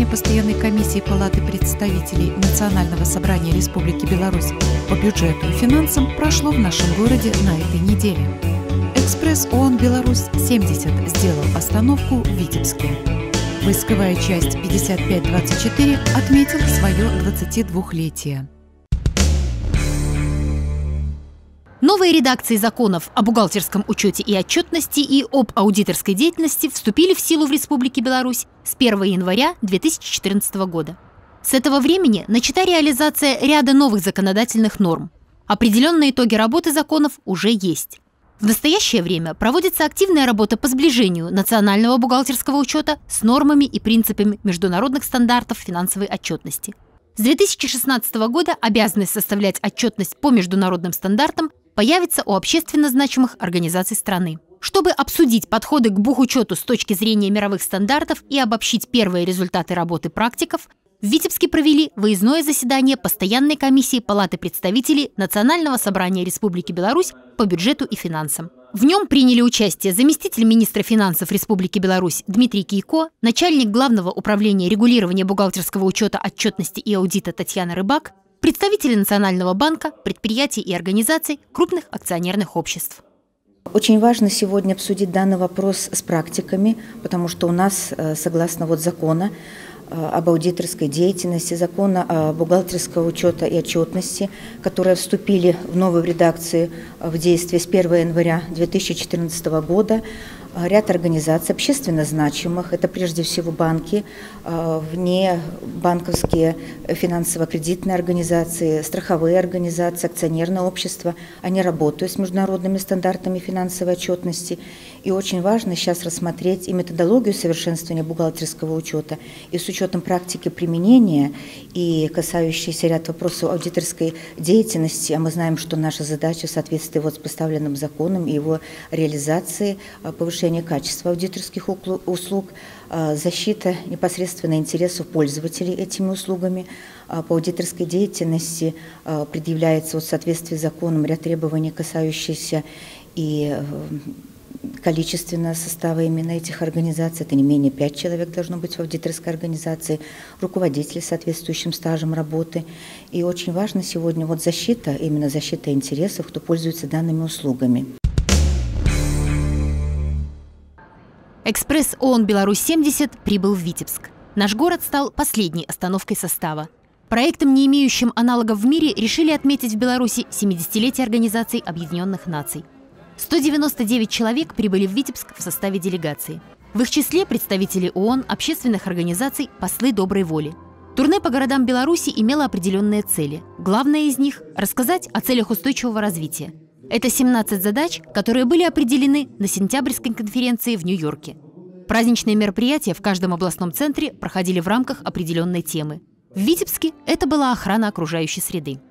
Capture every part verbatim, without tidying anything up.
Постоянной комиссии Палаты представителей Национального собрания Республики Беларусь по бюджету и финансам прошло в нашем городе на этой неделе. Экспресс ООН «Беларусь-семьдесят» сделал остановку в Витебске. Войсковая часть пятьдесят пять двадцать четыре отметила свое двадцатидвухлетие. Новые редакции законов о бухгалтерском учете и отчетности и об аудиторской деятельности вступили в силу в Республике Беларусь с первого января две тысячи четырнадцатого года. С этого времени начата реализация ряда новых законодательных норм. Определенные итоги работы законов уже есть. В настоящее время проводится активная работа по сближению национального бухгалтерского учета с нормами и принципами международных стандартов финансовой отчетности. С две тысячи шестнадцатого года обязанность составлять отчетность по международным стандартам появится у общественно значимых организаций страны. Чтобы обсудить подходы к бухучету с точки зрения мировых стандартов и обобщить первые результаты работы практиков, в Витебске провели выездное заседание Постоянной комиссии Палаты представителей Национального собрания Республики Беларусь по бюджету и финансам. В нем приняли участие заместитель министра финансов Республики Беларусь Дмитрий Кийко, начальник Главного управления регулирования бухгалтерского учета, отчетности и аудита Татьяна Рыбак, представители Национального банка, предприятий и организаций, крупных акционерных обществ. Очень важно сегодня обсудить данный вопрос с практиками, потому что у нас, согласно вот закона об аудиторской деятельности, закона о бухгалтерского учета и отчетности, которые вступили в новую редакцию в действие с первого января две тысячи четырнадцатого года, ряд организаций общественно значимых, это прежде всего банки, внебанковские финансово-кредитные организации, страховые организации, акционерные общества, они работают с международными стандартами финансовой отчетности. И очень важно сейчас рассмотреть и методологию совершенствования бухгалтерского учета, и с учетом практики применения, и касающиеся ряд вопросов аудиторской деятельности. А мы знаем, что наша задача в соответствии вот с поставленным законом и его реализации, повышение качества аудиторских услуг, защита непосредственно интересов пользователей этими услугами. По аудиторской деятельности предъявляется вот в соответствии с законом ряд требований, касающихся и количественного состава именно этих организаций. Это не менее пять человек должно быть в аудиторской организации, руководитель с соответствующим стажем работы. И очень важно сегодня вот защита, именно защита интересов, кто пользуется данными услугами. Экспресс ООН «Беларусь-семьдесят» прибыл в Витебск. Наш город стал последней остановкой состава. Проектом, не имеющим аналогов в мире, решили отметить в Беларуси семидесятилетие Организации Объединенных Наций. сто девяносто девять человек прибыли в Витебск в составе делегации. В их числе представители ООН, общественных организаций, послы доброй воли. Турне по городам Беларуси имело определенные цели. Главное из них – рассказать о целях устойчивого развития. Это семнадцать задач, которые были определены на сентябрьской конференции в Нью-Йорке. Праздничные мероприятия в каждом областном центре проходили в рамках определенной темы. В Витебске это была охрана окружающей среды.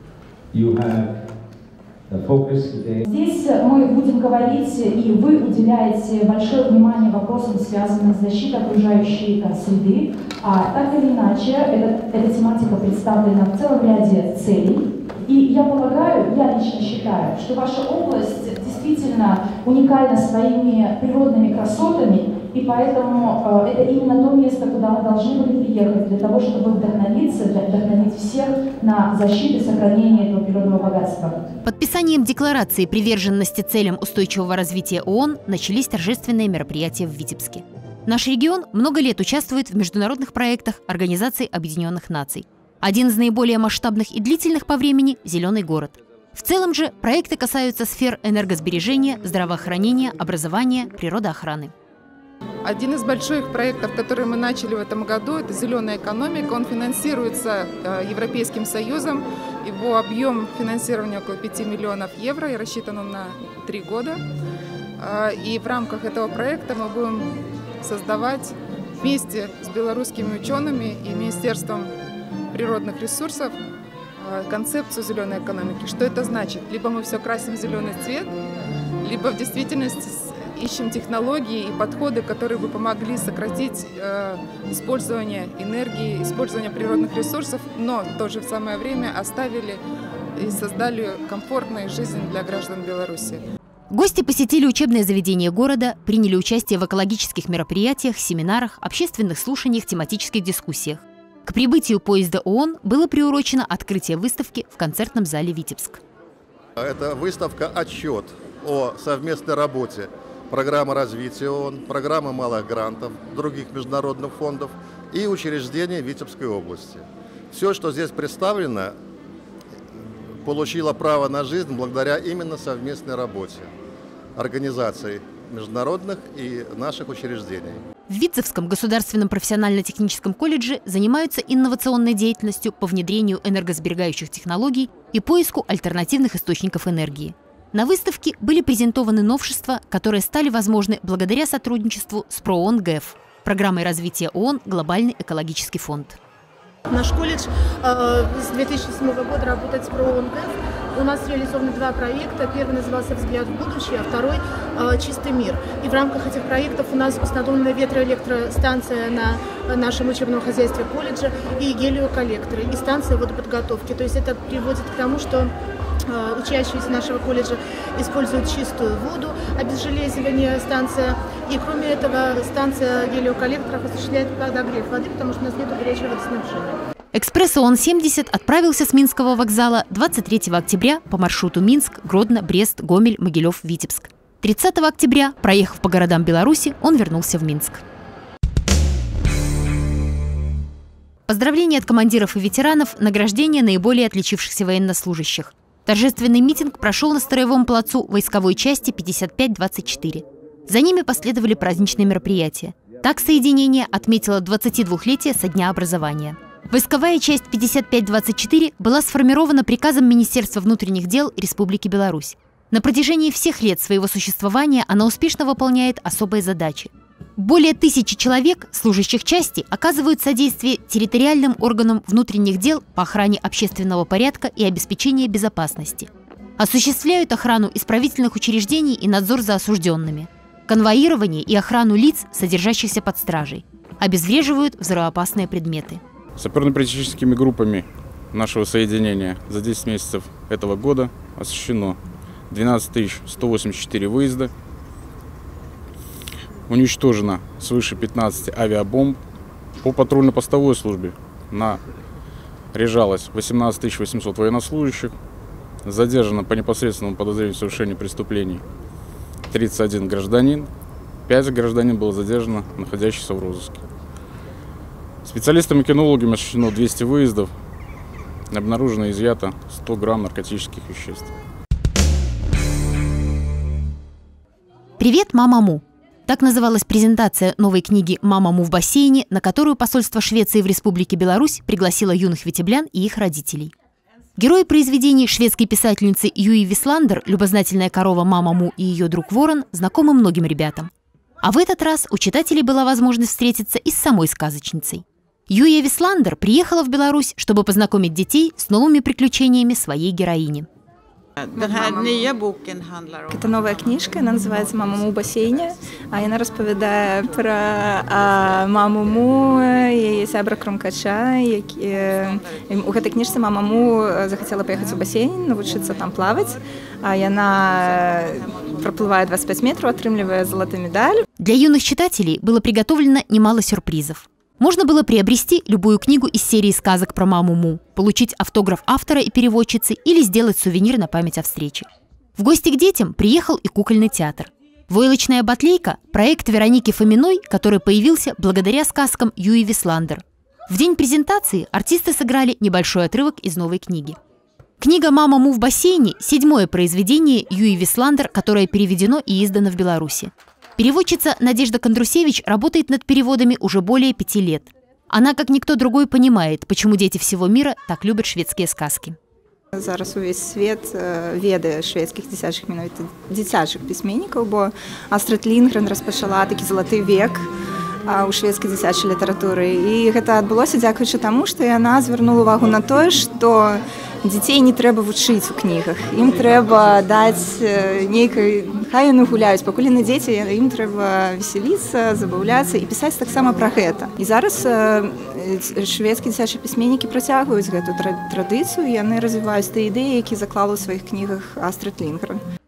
Здесь мы будем говорить, и вы уделяете большое внимание вопросам, связанным с защитой окружающей среды. А так или иначе, эта, эта тематика представлена в целом ряде целей. И я полагаю, я лично считаю, что ваша область действительно уникальна своими природными красотами, и поэтому э, это именно то место, куда мы должны были приехать для того, чтобы вдохновиться, для, вдохновить всех на защиту и сохранение этого природного богатства. Подписанием декларации приверженности целям устойчивого развития ООН начались торжественные мероприятия в Витебске. Наш регион много лет участвует в международных проектах Организации Объединенных Наций. Один из наиболее масштабных и длительных по времени – «Зеленый город». В целом же проекты касаются сфер энергосбережения, здравоохранения, образования, природоохраны. Один из больших проектов, которые мы начали в этом году, это «Зеленая экономика». Он финансируется Европейским Союзом. Его объем финансирования около пяти миллионов евро и рассчитан он на три года. И в рамках этого проекта мы будем создавать вместе с белорусскими учеными и Министерством природных ресурсов концепцию зеленой экономики. Что это значит? Либо мы все красим в зеленый цвет, либо в действительности ищем технологии и подходы, которые бы помогли сократить э, использование энергии, использование природных ресурсов, но в то же самое время оставили и создали комфортную жизнь для граждан Беларуси. Гости посетили учебное заведение города, приняли участие в экологических мероприятиях, семинарах, общественных слушаниях, тематических дискуссиях. К прибытию поезда ООН было приурочено открытие выставки в концертном зале «Витебск». Это выставка «Отчет о совместной работе программы развития ООН, программы малых грантов, других международных фондов и учреждений Витебской области. Все, что здесь представлено, получило право на жизнь благодаря именно совместной работе организаций международных и наших учреждений. В Витебском государственном профессионально-техническом колледже занимаются инновационной деятельностью по внедрению энергосберегающих технологий и поиску альтернативных источников энергии. На выставке были презентованы новшества, которые стали возможны благодаря сотрудничеству с ПРООН ГЭФ, программой развития ООН «Глобальный экологический фонд». Наш колледж э, с две тысячи седьмого года работает с ПРООН ГЭФ. У нас реализованы два проекта. Первый назывался «Взгляд в будущее», а второй э, «Чистый мир». И в рамках этих проектов у нас установлена ветроэлектростанция на нашем учебном хозяйстве колледжа и гелиоколлекторы, и станция водоподготовки. То есть это приводит к тому, что э, учащиеся нашего колледжа используют чистую воду, обезжелезивание станция. И кроме этого станция гелиоколлекторов осуществляет подогрев воды, потому что у нас нет горячего водоснабжения. Экспресс ООН-семьдесят отправился с Минского вокзала двадцать третьего октября по маршруту Минск, Гродно, Брест, Гомель, Могилев, Витебск. тридцатого октября, проехав по городам Беларуси, он вернулся в Минск. Поздравления от командиров и ветеранов, награждение наиболее отличившихся военнослужащих. Торжественный митинг прошел на Строевом плацу войсковой части пятьдесят пять двадцать четыре. За ними последовали праздничные мероприятия. Так соединение отметило двадцатидвухлетие со дня образования. Войсковая часть пятьдесят пять двадцать четыре была сформирована приказом Министерства внутренних дел Республики Беларусь. На протяжении всех лет своего существования она успешно выполняет особые задачи. Более тысячи человек, служащих части, оказывают содействие территориальным органам внутренних дел по охране общественного порядка и обеспечению безопасности. Осуществляют охрану исправительных учреждений и надзор за осужденными. Конвоирование и охрану лиц, содержащихся под стражей. Обезвреживают взрывоопасные предметы. Саперно-практическими группами нашего соединения за десять месяцев этого года осуществлено двенадцать тысяч сто восемьдесят четыре выезда, уничтожено свыше пятнадцати авиабомб. По патрульно-постовой службе наряжалось восемнадцать тысяч восемьсот военнослужащих, задержано по непосредственному подозрению в совершении преступлений тридцать один гражданин, пять гражданин было задержано, находящихся в розыске. Специалистами-кинологами осуществлено двести выездов, обнаружено и изъято сто грамм наркотических веществ. «Привет, мама-му!» Так называлась презентация новой книги «Мама-му в бассейне», на которую посольство Швеции в Республике Беларусь пригласило юных витеблян и их родителей. Герои произведений шведской писательницы Юи Висландер, любознательная корова Мама-му и ее друг Ворон, знакомы многим ребятам. А в этот раз у читателей была возможность встретиться и с самой сказочницей. Юя Висландер приехала в Беларусь, чтобы познакомить детей с новыми приключениями своей героини. Это новая книжка, она называется «Мама-му в бассейне». Она распавядае про маму-му, яе сябра Крумкача. У гэтай книжцы мама-му захотела поехать в бассейн, навучиться там плавать. Она проплывает двадцать пять метров, отрымливая золотую медаль. Для юных читателей было приготовлено немало сюрпризов. Можно было приобрести любую книгу из серии сказок про маму-му, получить автограф автора и переводчицы или сделать сувенир на память о встрече. В гости к детям приехал и кукольный театр. «Войлочная батлейка» – проект Вероники Фоминой, который появился благодаря сказкам Юи Висландер. В день презентации артисты сыграли небольшой отрывок из новой книги. Книга «Мама-му в бассейне» – седьмое произведение Юи Висландер, которое переведено и издано в Беларуси. Переводчица Надежда Кондрусевич работает над переводами уже более пяти лет. Она, как никто другой, понимает, почему дети всего мира так любят шведские сказки. Зараз увесь свет ведае шведских дзіцячых менавіта дзіцячых пісьменнікаў, бо Астрид Лінгрен распачала такі залаты век у шведскай дзіцячай літаратуры. І гэта адбылося дзякуючы таму, што яна звярнула увагу на тое, што дзяцей не трэба вучыць у кнігах. Ім трэба даць нейкай, хай яны гуляюць, пакуль яны дзеці, ім трэба весяліцца, забаўляцца і пісаць таксама пра гэта. І зараз шведскія дзіцячыя пісьменнікі працягваюць гэту традыцыю, і яны развіваюць тыя ідэі, які заклала ў сваіх кнігах Астрид Лінгрен.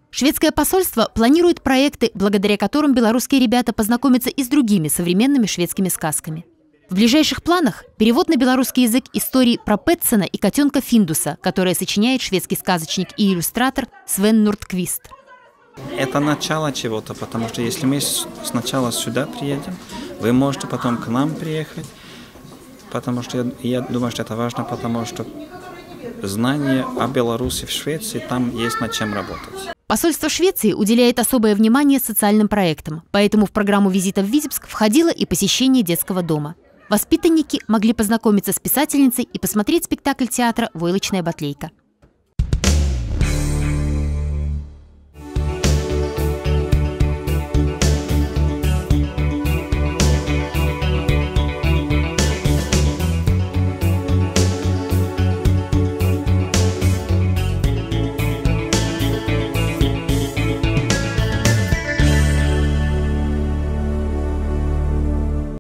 Шведское посольство планирует проекты, благодаря которым белорусские ребята познакомятся и с другими современными шведскими сказками. В ближайших планах перевод на белорусский язык истории про Петсона и котенка Финдуса, которые сочиняет шведский сказочник и иллюстратор Свен Нордквист. Это начало чего-то, потому что если мы сначала сюда приедем, вы можете потом к нам приехать, потому что я, я думаю, что это важно, потому что знание о Беларуси в Швеции, там есть над чем работать. Посольство Швеции уделяет особое внимание социальным проектам, поэтому в программу визита в Витебск входило и посещение детского дома. Воспитанники могли познакомиться с писательницей и посмотреть спектакль театра «Войлочная батлейка».